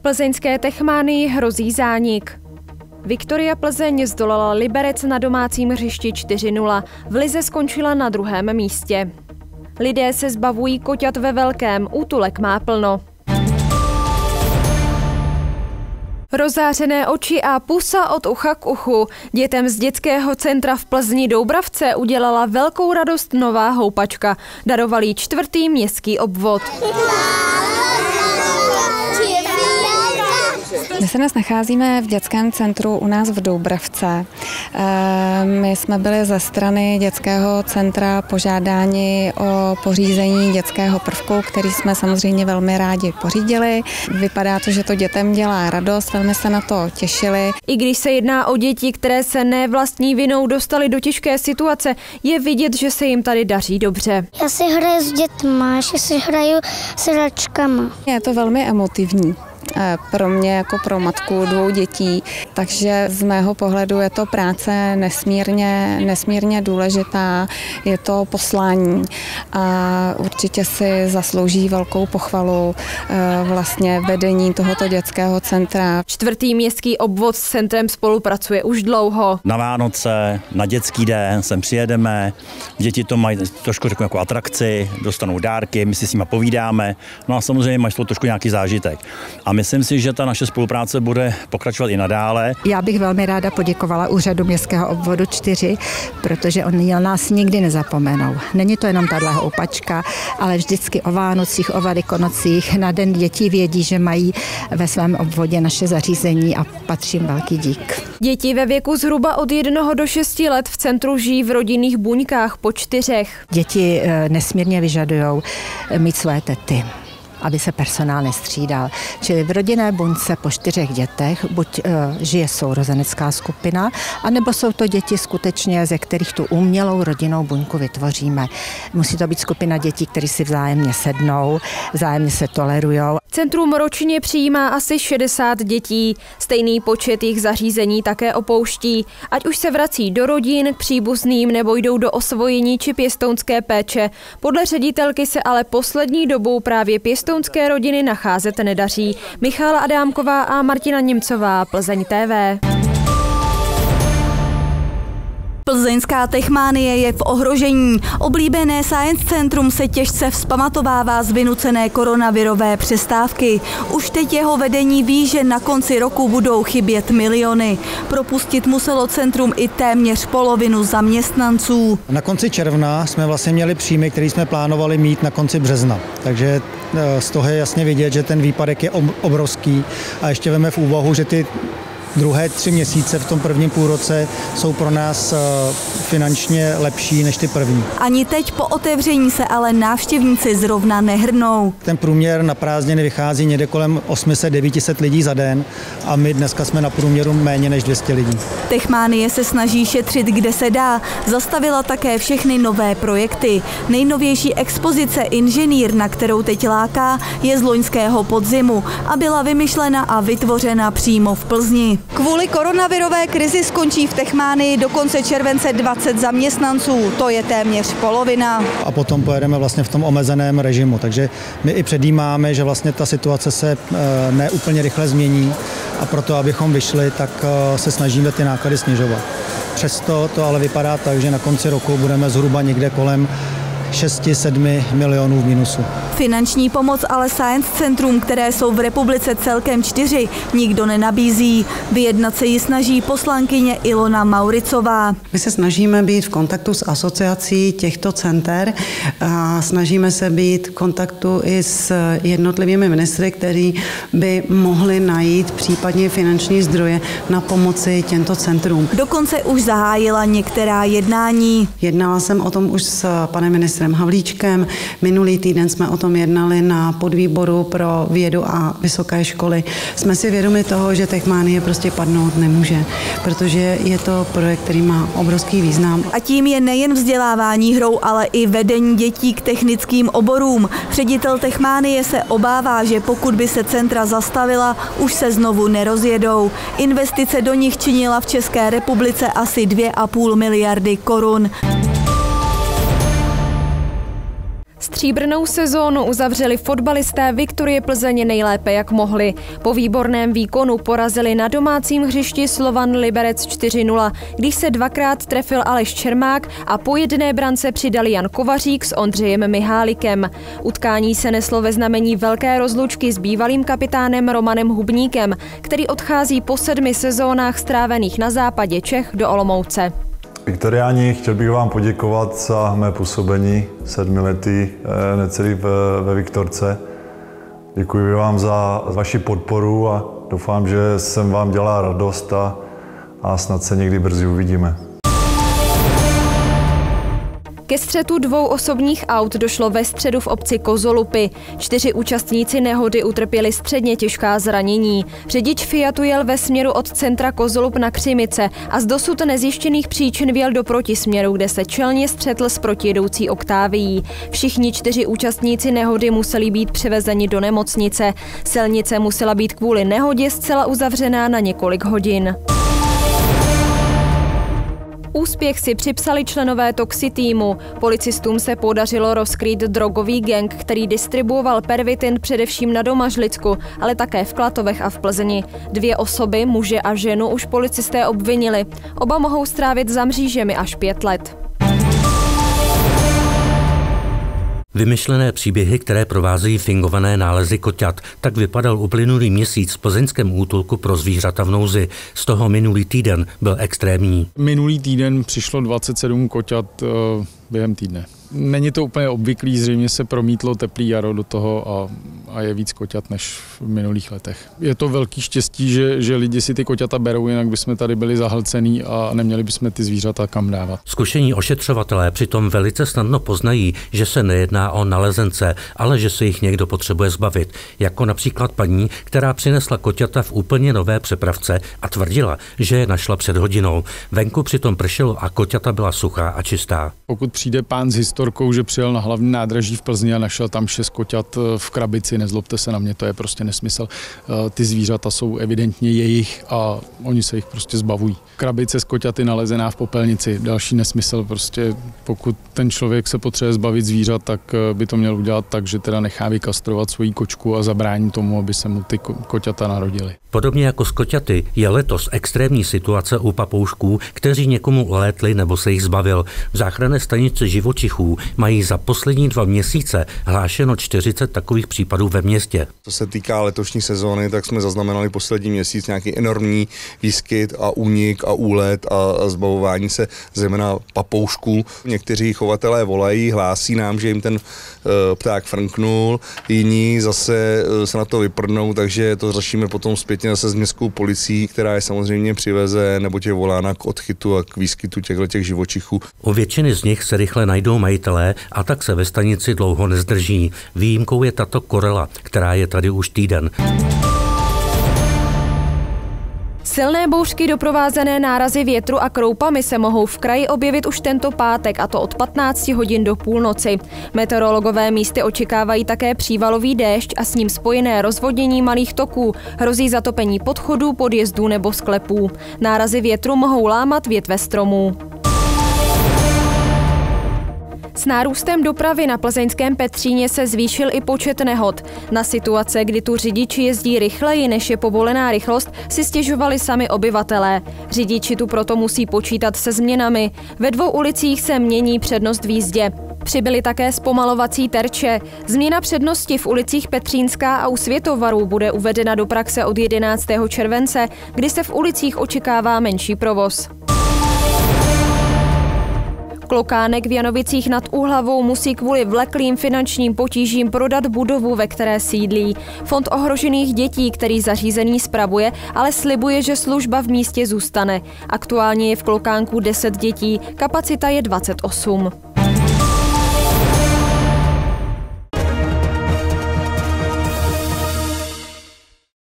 Plzeňské Techmánii hrozí zánik. Viktoria Plzeň zdolala Liberec na domácím hřišti 4-0. V lize skončila na 2. místě. Lidé se zbavují koťat ve velkém, útulek má plno. Rozářené oči a pusa od ucha k uchu. Dětem z dětského centra v Plzni Doubravce udělala velkou radost nová houpačka. Daroval jí 4. městský obvod. My se dnes nacházíme v dětském centru u nás v Doubravce. My jsme byli ze strany dětského centra požádáni o pořízení dětského prvku, který jsme samozřejmě velmi rádi pořídili. Vypadá to, že to dětem dělá radost, velmi se na to těšili. I když se jedná o děti, které se ne vlastní vinou dostaly do těžké situace, je vidět, že se jim tady daří dobře. Já si hraju s dětma, že si hraju s hračkama. Je to velmi emotivní. Pro mě jako pro matku 2 dětí, takže z mého pohledu je to práce nesmírně důležitá, je to poslání a určitě si zaslouží velkou pochvalu vlastně vedení tohoto dětského centra. 4. městský obvod s centrem spolupracuje už dlouho. Na Vánoce, na dětský den sem přijedeme, děti to mají trošku jako atrakci, dostanou dárky, my si s nimi povídáme, no a samozřejmě mají trošku nějaký zážitek. A myslím si, že ta naše spolupráce bude pokračovat i nadále. Já bych velmi ráda poděkovala úřadu městského obvodu 4, protože oni nás nikdy nezapomenou. Není to jenom tahle houpačka, ale vždycky o Vánocích, o Velikonocích na Den dětí vědí, že mají ve svém obvodě naše zařízení a patří jim velký dík. Děti ve věku zhruba od 1 do 6 let v centru žijí v rodinných buňkách po 4. Děti nesmírně vyžadují mít své tety, aby se personál nestřídal. Čili v rodinné buňce po 4 dětech buď žije sourozenecká skupina, anebo jsou to děti skutečně, ze kterých tu umělou rodinnou buňku vytvoříme. Musí to být skupina dětí, které si vzájemně sednou, vzájemně se tolerujou. Centrum ročně přijímá asi 60 dětí. Stejný počet jejich zařízení také opouští. Ať už se vrací do rodin, k příbuzným nebo jdou do osvojení či pěstounské péče. Podle ředitelky se ale poslední dobou právě pěstounské rodiny nacházet nedaří. Michála Adámková a Martina Němcová, Plzeň TV. Plzeňská Techmánie je v ohrožení. Oblíbené Science Centrum se těžce vzpamatovává z vynucené koronavirové přestávky. Už teď jeho vedení ví, že na konci roku budou chybět miliony. Propustit muselo centrum i téměř polovinu zaměstnanců. Na konci června jsme vlastně měli příjmy, které jsme plánovali mít na konci března. Takže z toho je jasně vidět, že ten výpadek je obrovský a ještě veme v úvahu, že ty druhé 3 měsíce v tom prvním půlroce jsou pro nás finančně lepší než ty první. Ani teď po otevření se ale návštěvníci zrovna nehrnou. Ten průměr na prázdniny vychází někde kolem 800-900 lidí za den a my dneska jsme na průměru méně než 200 lidí. Techmánie se snaží šetřit, kde se dá. Zastavila také všechny nové projekty. Nejnovější expozice Inženýr, na kterou teď láká, je z loňského podzimu a byla vymyšlena a vytvořena přímo v Plzni. Kvůli koronavirové krizi skončí v Techmánii do konce července 20 zaměstnanců, to je téměř polovina. A potom pojedeme vlastně v tom omezeném režimu, takže my i předjímáme, že vlastně ta situace se neúplně rychle změní a proto, abychom vyšli, tak se snažíme ty náklady snižovat. Přesto to ale vypadá tak, že na konci roku budeme zhruba někde kolem 6-7 milionů v minusu. Finanční pomoc ale Science Centrum, které jsou v republice celkem 4, nikdo nenabízí. Vyjednat se ji snaží poslankyně Ilona Mauricová. My se snažíme být v kontaktu s asociací těchto center a snažíme se být v kontaktu i s jednotlivými ministry, kteří by mohli najít případně finanční zdroje na pomoci těmto centrům. Dokonce už zahájila některá jednání. Jednala jsem o tom už s panem ministrem Havlíčkem. Minulý týden jsme o tom jednali na podvýboru pro vědu a vysoké školy. Jsme si vědomi toho, že Techmánie prostě padnout nemůže, protože je to projekt, který má obrovský význam. A tím je nejen vzdělávání hrou, ale i vedení dětí k technickým oborům. Ředitel Techmánie se obává, že pokud by se centra zastavila, už se znovu nerozjedou. Investice do nich činila v České republice asi 2,5 miliardy korun. Stříbrnou sezónu uzavřeli fotbalisté Viktorie Plzeň nejlépe jak mohli. Po výborném výkonu porazili na domácím hřišti Slovan Liberec 4-0, když se dvakrát trefil Aleš Čermák a po jedné brance přidali Jan Kovařík s Ondřejem Mihálikem. Utkání se neslo ve znamení velké rozlučky s bývalým kapitánem Romanem Hubníkem, který odchází po 7 sezónách strávených na západě Čech do Olomouce. Viktoriáni, chtěl bych vám poděkovat za mé působení 7letý necelý ve Viktorce. Děkuji vám za vaši podporu a doufám, že jsem vám dělal radost a snad se někdy brzy uvidíme. Ke střetu 2 osobních aut došlo ve středu v obci Kozolupy. 4 účastníci nehody utrpěli středně těžká zranění. Řidič Fiatu jel ve směru od centra Kozolup na Křimice a z dosud nezjištěných příčin vjel do protisměru, kde se čelně střetl s protijedoucí Oktávií. Všichni 4 účastníci nehody museli být převezeni do nemocnice. Silnice musela být kvůli nehodě zcela uzavřená na několik hodin. Úspěch si připsali členové Toxi týmu. Policistům se podařilo rozkrýt drogový gang, který distribuoval pervitin především na Domažlicku, ale také v Klatovech a v Plzni. 2 osoby, muže a ženu, už policisté obvinili. Oba mohou strávit za mřížemi až 5 let. Vymyšlené příběhy, které provázejí fingované nálezy koťat, tak vypadal uplynulý měsíc v plzeňském útulku pro zvířata v nouzi. Z toho minulý týden byl extrémní. Minulý týden přišlo 27 koťat během týdne. Není to úplně obvyklý, zřejmě se promítlo teplý jaro do toho a je víc koťat než v minulých letech. Je to velký štěstí, že lidi si ty koťata berou, jinak bychom tady byli zahlcený a neměli bychom ty zvířata kam dávat. Zkušení ošetřovatelé přitom velice snadno poznají, že se nejedná o nalezence, ale že se jich někdo potřebuje zbavit. Jako například paní, která přinesla koťata v úplně nové přepravce a tvrdila, že je našla před hodinou. Venku přitom pršelo a koťata byla suchá a čistá. Pokud přijde pán s historkou, že přijel na hlavní nádraží v Plzni a našel tam 6 koťat v krabici, nezlobte se na mě, to je prostě nesmysl. Ty zvířata jsou evidentně jejich a oni se jich prostě zbavují. Krabice s koťaty nalezená v popelnici, další nesmysl. Prostě pokud ten člověk se potřebuje zbavit zvířat, tak by to měl udělat tak, že teda nechá vykastrovat svoji kočku a zabrání tomu, aby se mu ty koťata narodily. Podobně jako s koťaty je letos extrémní situace u papoušků, kteří někomu ulétli nebo se jich zbavil. V záchranné stanici živočichů mají za poslední 2 měsíce hlášeno 40 takových případů ve městě. Co se týká letošní sezóny, tak jsme zaznamenali poslední měsíc nějaký enormní výskyt a únik a úlet a zbavování se zejména papoušků. Někteří chovatelé volají, hlásí nám, že jim ten pták frnknul, jiní zase se na to vyprdnou, takže to řešíme potom zpětně zase s městskou policií, která je samozřejmě přiveze nebo je volána k odchytu a k výskytu těchto živočichů. U většiny z nich se rychle najdou majitelé a tak se ve stanici dlouho nezdrží. Výjimkou je tato korela, která je tady už týden. Silné bouřky doprovázené nárazy větru a kroupami se mohou v kraji objevit už tento pátek, a to od 15 hodin do půlnoci. Meteorologové místy očekávají také přívalový déšť a s ním spojené rozvodnění malých toků. Hrozí zatopení podchodů, podjezdů nebo sklepů. Nárazy větru mohou lámat větve stromů. S nárůstem dopravy na plzeňském Petříně se zvýšil i počet nehod. Na situace, kdy tu řidiči jezdí rychleji, než je povolená rychlost, si stěžovali sami obyvatelé. Řidiči tu proto musí počítat se změnami. Ve 2 ulicích se mění přednost v jízdě. Přibyly také zpomalovací terče. Změna přednosti v ulicích Petřínská a u Světovaru bude uvedena do praxe od 11. července, kdy se v ulicích očekává menší provoz. Klokánek v Janovicích nad Úhlavou musí kvůli vleklým finančním potížím prodat budovu, ve které sídlí. Fond ohrožených dětí, který zařízení spravuje, ale slibuje, že služba v místě zůstane. Aktuálně je v Klokánku 10 dětí, kapacita je 28.